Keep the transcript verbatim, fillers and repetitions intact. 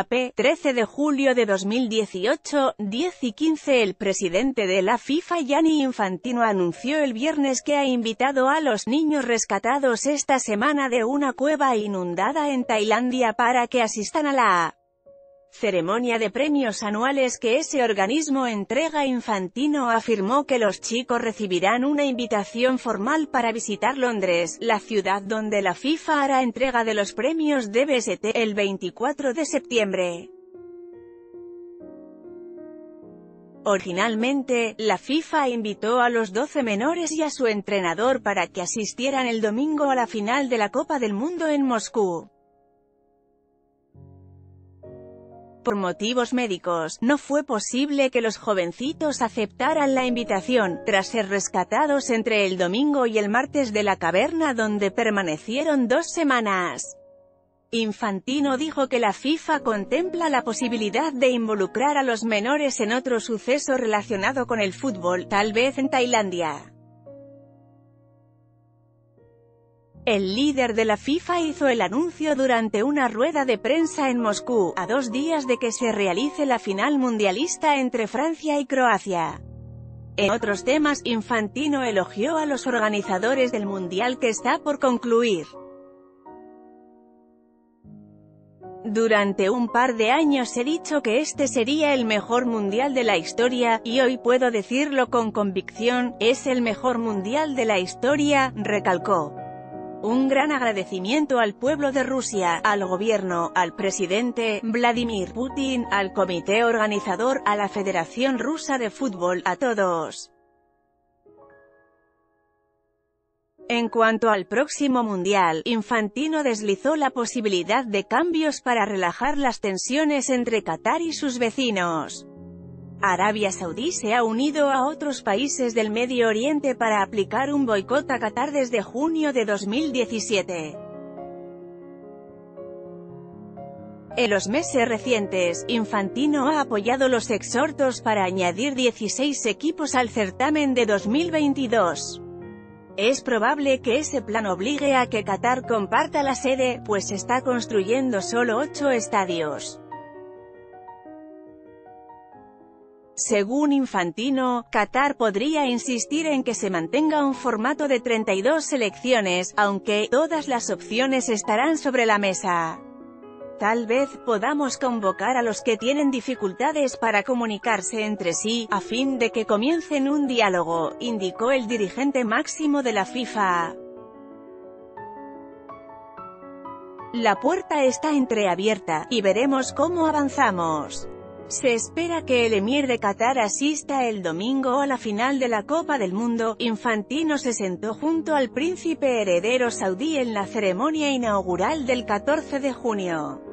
P. trece de julio de dos mil dieciocho, diez y quince. El presidente de la FIFA, Gianni Infantino, anunció el viernes que ha invitado a los niños rescatados esta semana de una cueva inundada en Tailandia para que asistan a la ceremonia de premios anuales que ese organismo entrega. Infantino afirmó que los chicos recibirán una invitación formal para visitar Londres, la ciudad donde la FIFA hará entrega de los premios de B S T, el veinticuatro de septiembre. Originalmente, la FIFA invitó a los doce menores y a su entrenador para que asistieran el domingo a la final de la Copa del Mundo en Moscú. Por motivos médicos, no fue posible que los jovencitos aceptaran la invitación, tras ser rescatados entre el domingo y el martes de la caverna donde permanecieron dos semanas. Infantino dijo que la FIFA contempla la posibilidad de involucrar a los menores en otro suceso relacionado con el fútbol, tal vez en Tailandia. El líder de la FIFA hizo el anuncio durante una rueda de prensa en Moscú, a dos días de que se realice la final mundialista entre Francia y Croacia. En otros temas, Infantino elogió a los organizadores del Mundial que está por concluir. Durante un par de años he dicho que este sería el mejor mundial de la historia, y hoy puedo decirlo con convicción, es el mejor mundial de la historia, recalcó. Un gran agradecimiento al pueblo de Rusia, al gobierno, al presidente Vladimir Putin, al comité organizador, a la Federación Rusa de Fútbol, a todos. En cuanto al próximo mundial, Infantino deslizó la posibilidad de cambios para relajar las tensiones entre Qatar y sus vecinos. Arabia Saudí se ha unido a otros países del Medio Oriente para aplicar un boicot a Qatar desde junio de dos mil diecisiete. En los meses recientes, Infantino ha apoyado los exhortos para añadir dieciséis equipos al certamen de dos mil veintidós. Es probable que ese plan obligue a que Qatar comparta la sede, pues está construyendo solo ocho estadios. Según Infantino, Qatar podría insistir en que se mantenga un formato de treinta y dos selecciones, aunque todas las opciones estarán sobre la mesa. Tal vez podamos convocar a los que tienen dificultades para comunicarse entre sí, a fin de que comiencen un diálogo, indicó el dirigente máximo de la FIFA. La puerta está entreabierta, y veremos cómo avanzamos. Se espera que el emir de Qatar asista el domingo a la final de la Copa del Mundo. Infantino se sentó junto al príncipe heredero saudí en la ceremonia inaugural del catorce de junio.